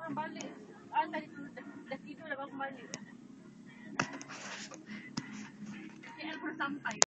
balik. Ah, tadi tu dah tidur dah bangun balik. KL baru sampai.